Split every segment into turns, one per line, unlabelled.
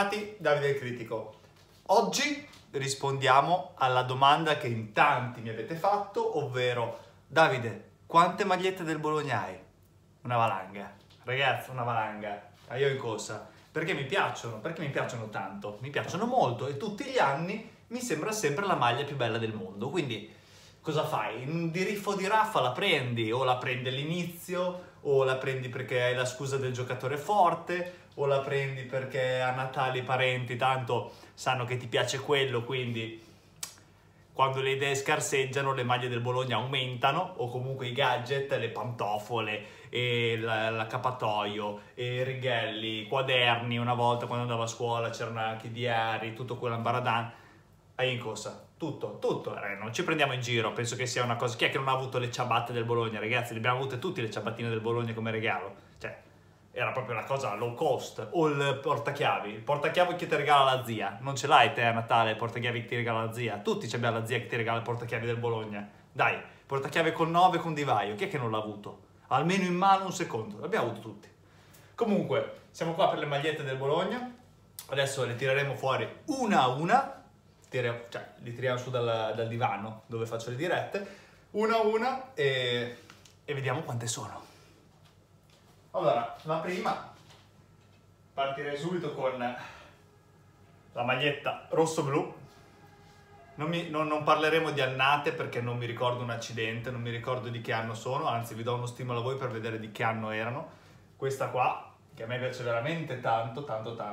Bentornati, Davide il Critico. Oggi rispondiamo alla domanda che in tanti mi avete fatto, ovvero: Davide, quante magliette del Bologna hai? Una valanga. Ragazzi, una valanga. Io in corsa. Perché mi piacciono? Perché mi piacciono tanto? Mi piacciono molto e tutti gli anni mi sembra sempre la maglia più bella del mondo. Quindi cosa fai? Di riffo di raffa la prendi, o la prendi all'inizio, o la prendi perché hai la scusa del giocatore forte, o la prendi perché a Natale i parenti tanto sanno che ti piace quello, quindi quando le idee scarseggiano le maglie del Bologna aumentano, o comunque i gadget, le pantofole, e l'accappatoio, e i righelli, i quaderni. Una volta quando andavo a scuola c'erano anche i diari, tutto quell'ambaradan. Hai in corsa, tutto, non ci prendiamo in giro, penso che sia una cosa. Chi è che non ha avuto le ciabatte del Bologna, ragazzi? Le abbiamo avute tutte le ciabattine del Bologna come regalo, cioè era proprio una cosa low cost. O il portachiavi che ti regala la zia. Non ce l'hai te a Natale il portachiavi che ti regala la zia? Tutti abbiamo la zia che ti regala il portachiavi del Bologna. Dai, portachiavi con 9 con divaio, chi è che non l'ha avuto? Almeno in mano un secondo, l'abbiamo avuto tutti. Comunque, siamo qua per le magliette del Bologna. Adesso le tireremo fuori una a una. Cioè, li tiriamo su dal divano dove faccio le dirette, una a una, e vediamo quante sono. Allora, la prima, partirei subito con la maglietta rosso-blu. Non parleremo di annate perché non mi ricordo un accidente, non mi ricordo di che anno sono, anzi vi do uno stimolo a voi per vedere di che anno erano. Questa qua, che a me piace veramente tanto,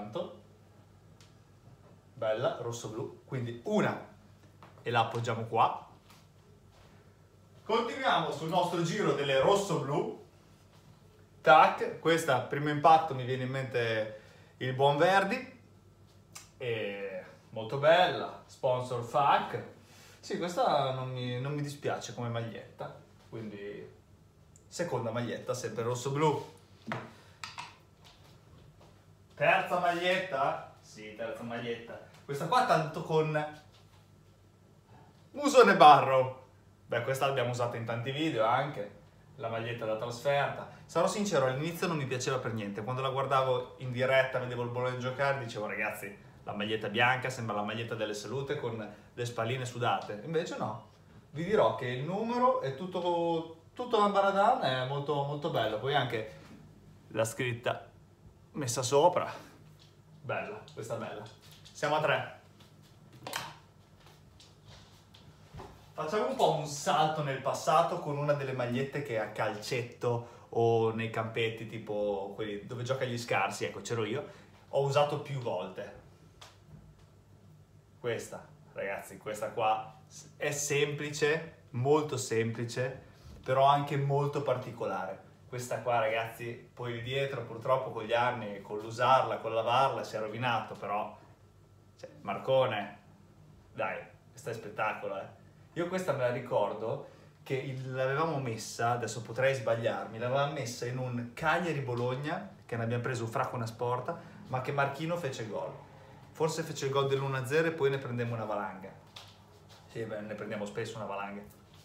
bella, rosso-blu, quindi una, e la appoggiamo qua. Continuiamo sul nostro giro delle rosso-blu. Tac, questa, primo impatto, mi viene in mente il buon Verdi, e molto bella, sponsor FAC. Sì, questa non mi dispiace come maglietta, quindi seconda maglietta, sempre rosso-blu. Terza maglietta? Sì, terza maglietta. Questa qua tanto con Muson e Barrow. Beh, questa l'abbiamo usata in tanti video anche, la maglietta da trasferta. Sarò sincero, all'inizio non mi piaceva per niente. Quando la guardavo in diretta, vedevo il Bologna giocare, dicevo: ragazzi, la maglietta bianca sembra la maglietta delle Salute con le spalline sudate. Invece no, vi dirò che il numero e tutto l'ambaradan è molto, molto bello. Poi anche la scritta messa sopra, bella, questa è bella. Siamo a 3. Facciamo un po' un salto nel passato con una delle magliette che a calcetto o nei campetti tipo quelli dove gioca gli scarsi, ecco, c'ero io, ho usato più volte. Questa, ragazzi, questa qua è semplice, molto semplice, però anche molto particolare. Questa qua, ragazzi, poi lì dietro purtroppo con gli anni, con l'usarla, con lavarla, si è rovinato, però, cioè, Marcone, dai, questa è spettacolo, eh. Io questa me la ricordo che l'avevamo messa, adesso potrei sbagliarmi, l'avevamo messa in un Cagliari-Bologna, che ne abbiamo preso un fracco una sporta, ma che Marchino fece gol. Forse fece il gol dell'1-0 e poi ne prendemmo una valanga. Sì, beh, ne prendiamo spesso una valanga.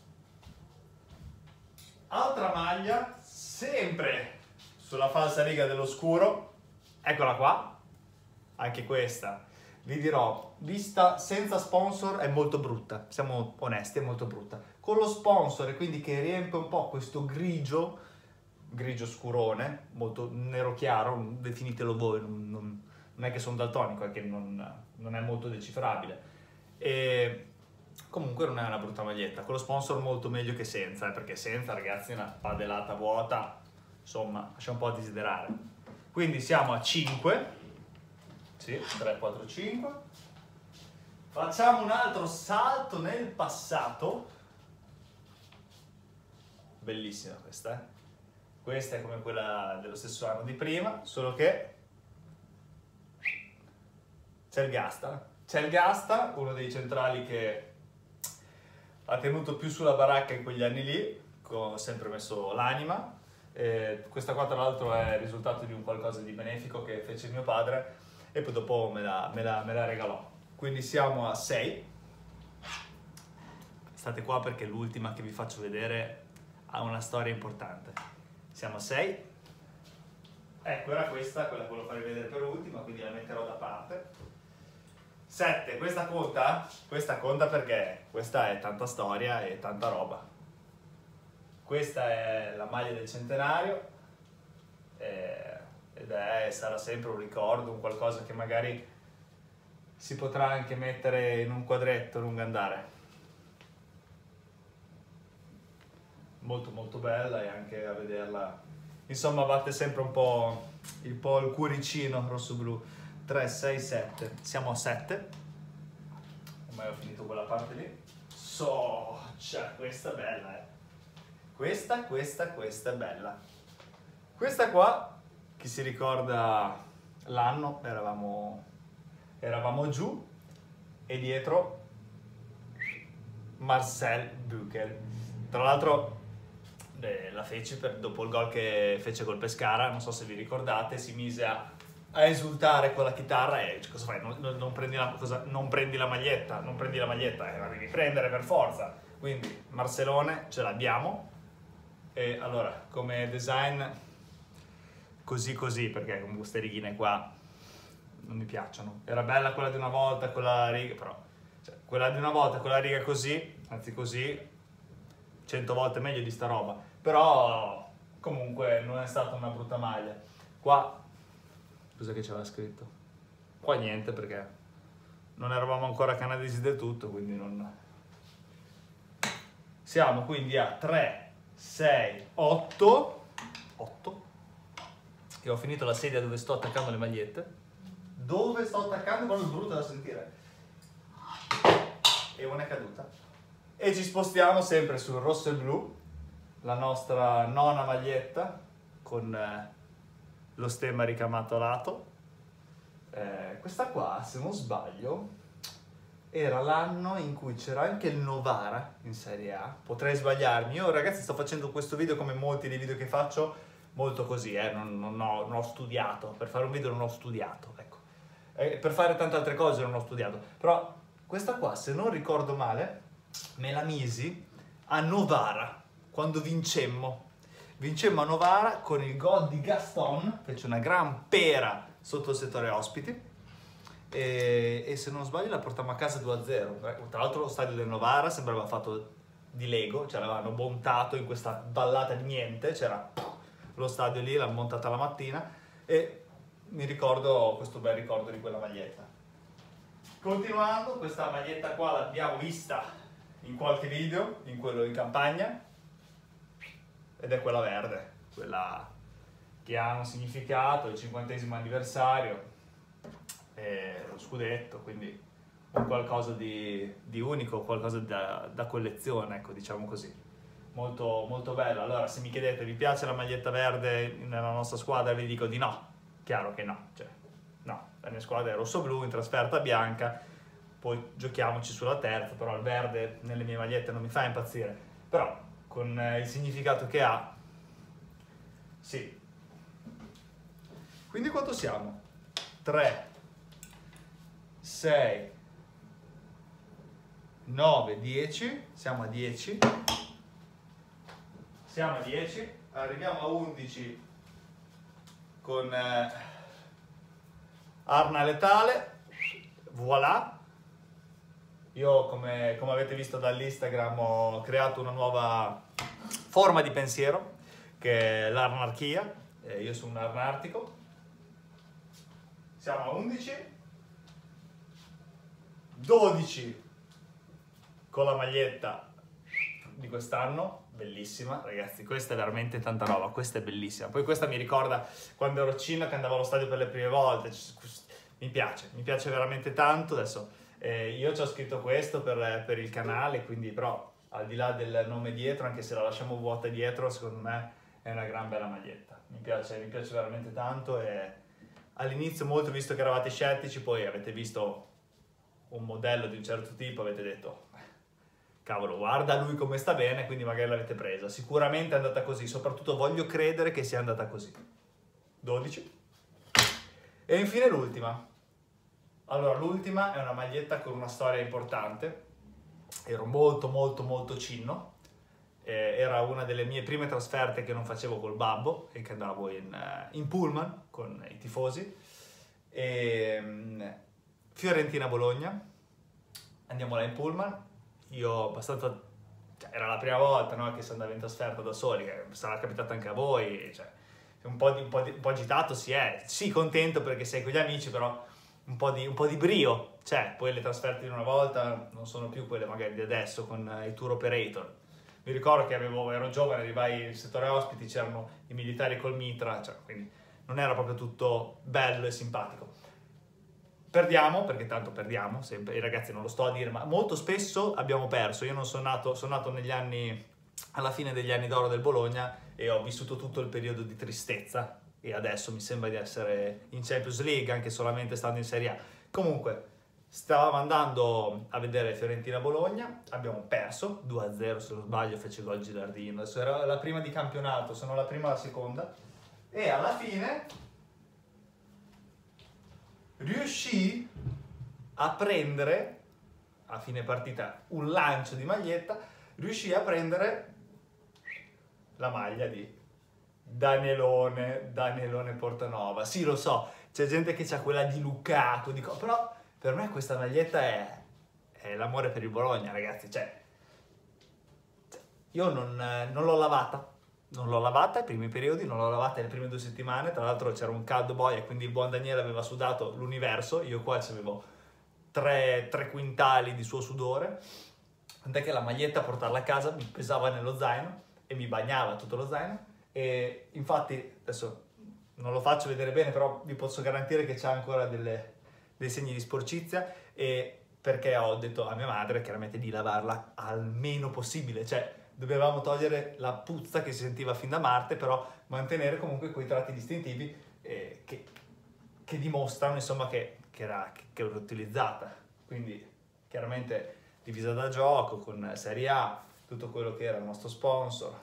Altra maglia, sempre sulla falsa riga dell'oscuro, eccola qua, anche questa, vi dirò, vista senza sponsor è molto brutta, siamo onesti, è molto brutta. Con lo sponsor, e quindi che riempie un po' questo grigio scurone, molto nero chiaro, definitelo voi, non è che sono daltonico, è che non è molto decifrabile. E comunque non è una brutta maglietta, con lo sponsor molto meglio che senza, perché senza, ragazzi, una padellata vuota, insomma, lascia un po' a desiderare. Quindi siamo a 5, sì, 3, 4, 5. Facciamo un altro salto nel passato. Bellissima questa, eh? Questa è come quella dello stesso anno di prima, solo che c'è il Gasta. C'è il Gasta, uno dei centrali che ha tenuto più sulla baracca in quegli anni lì, ho sempre messo l'anima. Questa qua tra l'altro è il risultato di un qualcosa di benefico che fece mio padre e poi dopo me la regalò. Quindi siamo a 6. State qua perché l'ultima che vi faccio vedere ha una storia importante. Siamo a 6. ecco, era questa, quella che volevo farvi vedere per ultima, quindi la metterò da parte. 7, questa conta? Questa conta perché questa è tanta storia e tanta roba. Questa è la maglia del centenario ed sarà sempre un ricordo, un qualcosa che magari si potrà anche mettere in un quadretto a lungo andare. Molto molto bella, e anche a vederla, insomma, batte sempre un po' il cuoricino rosso-blu. 3, 6, 7, siamo a 7. Ormai ho finito quella parte lì. Cioè, questa è bella, questa è bella. Questa qua, chi si ricorda l'anno, eravamo giù, e dietro Marcel Bucher. Tra l'altro la fece dopo il gol che fece col Pescara, non so se vi ricordate, si mise a esultare con la chitarra e cosa fai? Non prendi la maglietta, la devi prendere per forza. Quindi Marcelone ce l'abbiamo, e allora come design così, perché con queste righine qua non mi piacciono. Era bella quella di una volta con la riga, però cioè, quella di una volta con la riga così, anzi così, 100 volte meglio di sta roba. Però comunque non è stata una brutta maglia. Qua cosa che c'era scritto? Qua niente, perché non eravamo ancora canadesi del tutto, quindi non... Siamo quindi a 3, 6, 8. E ho finito la sedia dove sto attaccando le magliette. Dove sto attaccando? Quando è brutta da sentire. E una è caduta. E ci spostiamo sempre sul rosso e blu, la nostra nona maglietta con lo stemma ricamato a lato. Questa qua, se non sbaglio, era l'anno in cui c'era anche il Novara in Serie A. Potrei sbagliarmi. Io, ragazzi, sto facendo questo video come molti dei video che faccio, molto così, non ho studiato. Per fare un video non ho studiato, ecco. Per fare tante altre cose non ho studiato. Però questa qua, se non ricordo male, me la misi a Novara, quando vincemmo a Novara con il gol di Gaston, fece una gran pera sotto il settore ospiti, e se non sbaglio la portammo a casa 2-0. Tra l'altro lo stadio del Novara sembrava fatto di Lego, cioè l'avevano montato in questa ballata di niente, c'era lo stadio lì, l'hanno montata la mattina, e mi ricordo questo bel ricordo di quella maglietta. Continuando, questa maglietta qua l'abbiamo vista in qualche video, in quello in campagna, ed è quella verde, quella che ha un significato, il 50° anniversario, lo scudetto, quindi un qualcosa di unico, qualcosa da collezione, ecco, diciamo così. Molto, molto bella. Allora, se mi chiedete, vi piace la maglietta verde nella nostra squadra, vi dico di no. Chiaro che no, cioè, no, la mia squadra è rosso-blu, in trasferta bianca, poi giochiamoci sulla terza, però il verde nelle mie magliette non mi fa impazzire. Però, con il significato che ha, sì. Quindi quanto siamo? 3, 6, 9, 10, siamo a 10. Siamo a 10, arriviamo a 11 con Arna Letale, voilà. Io, come avete visto dall'Instagram, ho creato una nuova forma di pensiero, che è l'arnarchia. Io sono un arnartico. Siamo a 11, 12 con la maglietta di quest'anno, bellissima, ragazzi, questa è veramente tanta roba, questa è bellissima. Poi questa mi ricorda quando ero Cina, che andavo allo stadio per le prime volte, mi piace veramente tanto. Adesso io ci ho scritto questo per il canale, quindi però al di là del nome dietro, anche se la lasciamo vuota dietro, secondo me è una gran bella maglietta, mi piace veramente tanto. E all'inizio molto, visto che eravate scettici, poi avete visto un modello di un certo tipo, avete detto cavolo, guarda lui come sta bene, quindi magari l'avete presa. Sicuramente è andata così, soprattutto voglio credere che sia andata così. 12. E infine l'ultima. Allora, l'ultima è una maglietta con una storia importante. Ero molto cinno, era una delle mie prime trasferte che non facevo col babbo e che andavo in pullman con i tifosi. Fiorentina-Bologna, andiamo là in pullman, io abbastanza, cioè, era la prima volta, no, che si andava in trasferta da soli, che sarà capitato anche a voi, cioè, un po' agitato si è, sì, contento perché sei con gli amici, però un po' di brio, cioè, poi le trasferte di una volta non sono più quelle magari di adesso con i tour operator. Mi ricordo che ero giovane, arrivai nel settore ospiti, c'erano i militari col mitra, cioè, quindi non era proprio tutto bello e simpatico. Perdiamo, perché tanto perdiamo, sempre, i ragazzi non lo sto a dire, ma molto spesso abbiamo perso. Io non sono nato negli anni, alla fine degli anni d'oro del Bologna e ho vissuto tutto il periodo di tristezza e adesso mi sembra di essere in Champions League, anche solamente stando in Serie A. Comunque, stavamo andando a vedere Fiorentina-Bologna, abbiamo perso 2-0, se non sbaglio fece gol Gilardino, adesso era la prima di campionato, sono la prima o la seconda, e alla fine riuscì a prendere, a fine partita, un lancio di maglietta, riuscì a prendere la maglia di Danielone Portanova. Sì, lo so, c'è gente che ha quella di Lukaku, però per me questa maglietta è l'amore per il Bologna, ragazzi. Cioè, io non l'ho lavata. Non l'ho lavata ai primi periodi, non l'ho lavata le prime 2 settimane. Tra l'altro c'era un caldo boia, quindi il buon Daniele aveva sudato l'universo. Io qua avevo 3 quintali di suo sudore. Tant'è che la maglietta, a portarla a casa, mi pesava nello zaino e mi bagnava tutto lo zaino. E infatti, adesso non lo faccio vedere bene, però vi posso garantire che c'ha ancora dei segni di sporcizia, e perché ho detto a mia madre chiaramente di lavarla al meno possibile, cioè dovevamo togliere la puzza che si sentiva fin da Marte, però mantenere comunque quei tratti distintivi che dimostrano insomma che era utilizzata. Quindi chiaramente divisa da gioco, con Serie A, tutto quello che era il nostro sponsor.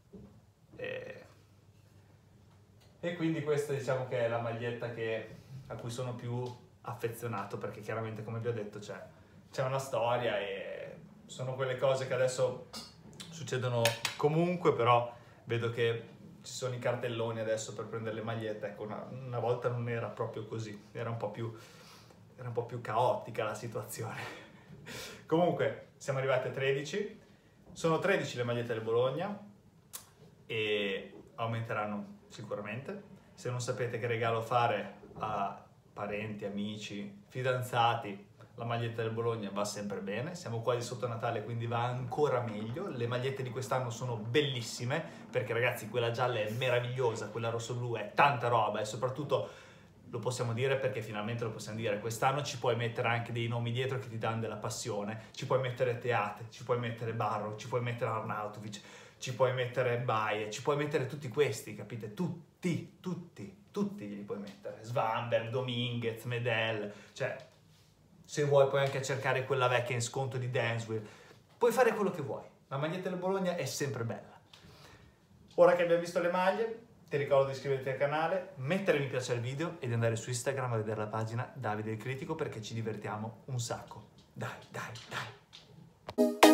E quindi questa diciamo che è la maglietta a cui sono più affezionato, perché chiaramente, come vi ho detto, c'è una storia e sono quelle cose che adesso succedono comunque, però vedo che ci sono i cartelloni adesso per prendere le magliette. Ecco, una volta non era proprio così, era un po' più caotica la situazione. Comunque siamo arrivati a 13, sono 13 le magliette del Bologna e aumenteranno sicuramente. Se non sapete che regalo fare a parenti, amici, fidanzati, la maglietta del Bologna va sempre bene. Siamo quasi sotto Natale, quindi va ancora meglio. Le magliette di quest'anno sono bellissime, perché ragazzi quella gialla è meravigliosa, quella rosso-blu è tanta roba, e soprattutto lo possiamo dire perché finalmente lo possiamo dire, quest'anno ci puoi mettere anche dei nomi dietro che ti danno della passione. Ci puoi mettere Teate, ci puoi mettere Barro, ci puoi mettere Arnautovic, ci puoi mettere Baie, ci puoi mettere tutti questi, capite? Tutti glieli puoi mettere. Svanberg, Dominguez, Medel, cioè se vuoi puoi anche cercare quella vecchia in sconto di Dansville, puoi fare quello che vuoi. La maglietta del Bologna è sempre bella. Ora che abbiamo visto le maglie, ti ricordo di iscriverti al canale, mettere mi piace al video e di andare su Instagram a vedere la pagina Davide il Critico, perché ci divertiamo un sacco. Dai.